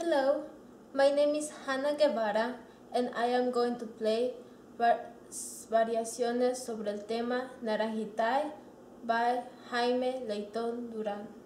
Hello, my name is Hannah Guevara and I am going to play variaciones sobre el tema Naranjitay by Jaime Leitón Durán.